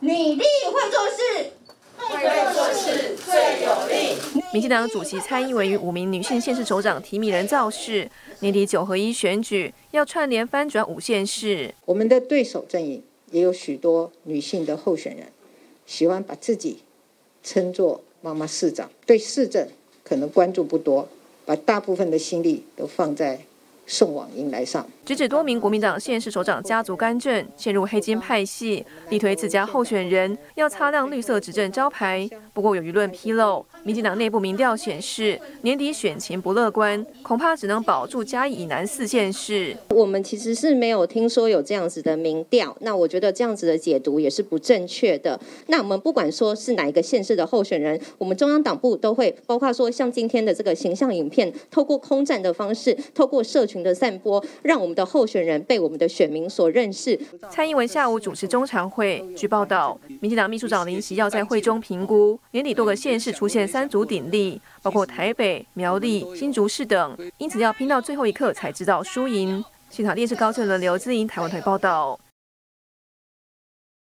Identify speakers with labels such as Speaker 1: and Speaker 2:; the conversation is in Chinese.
Speaker 1: 你力会做事，
Speaker 2: 会做事最有力。
Speaker 3: 民进党主席蔡英文与5名女性县市首长提名人造势，年底9合1选举要串联翻转5县市。
Speaker 4: 我们的对手阵营也有许多女性的候选人，喜欢把自己称作妈妈市长，对市政可能关注不多，把大部分的心力都放在送往迎来上。
Speaker 3: 直指多名国民党县市首长家族干政，陷入黑金派系，力推自家候选人，要擦亮绿色执政招牌。不过有舆论披露，民进党内部民调显示，年底选情不乐观，恐怕只能保住嘉义以南4县市。
Speaker 5: 我们其实是没有听说有这样子的民调，那我觉得这样子的解读也是不正确的。那我们不管说是哪一个县市的候选人，我们中央党部都会包括说像今天的这个形象影片，透过空战的方式，透过社群的散播，让我们的候选人被我们的选民所认识。
Speaker 3: 蔡英文下午主持中常会，据报道，民进党秘书长林席要在会中评估年底多个县市出现3足鼎立，包括台北、苗栗、新竹市等，因此要拼到最后一刻才知道输赢。现场电视高正伦、刘姿莹台湾台报道。